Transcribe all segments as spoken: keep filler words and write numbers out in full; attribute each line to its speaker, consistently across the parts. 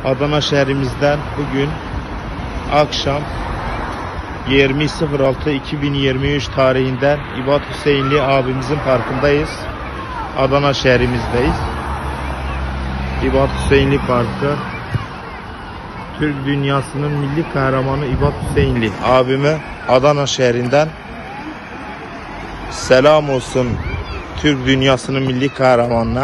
Speaker 1: Adana şehrimizden bugün akşam yirmi altı iki bin yirmi üç tarihinden İbad Hüseyinli abimizin parkındayız. Adana şehrimizdeyiz. İbad Hüseyinli Parkı. Türk dünyasının milli kahramanı İbad Hüseyinli abime Adana şehrinden selam olsun. Türk dünyasının milli kahramanına.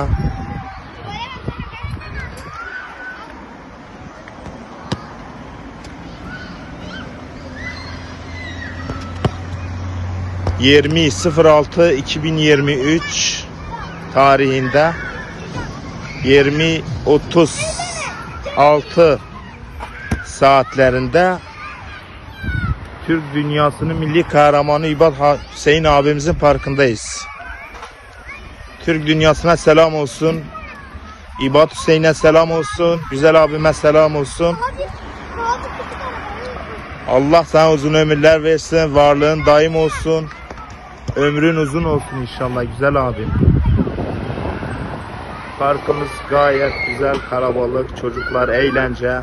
Speaker 1: yirmi altı iki bin yirmi üç tarihinde yirmi otuz altı saatlerinde Türk dünyasının milli kahramanı İbad Hüseyin abimizin parkındayız. Türk dünyasına selam olsun. İbad Hüseyin'e selam olsun. Güzel abime selam olsun. Allah sana uzun ömürler versin. Varlığın daim olsun. Ömrün uzun olsun inşallah güzel abim. Parkımız gayet güzel, kalabalık, çocuklar eğlence.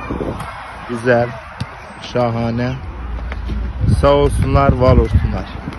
Speaker 1: Güzel, şahane. Sağ olsunlar, var olsunlar.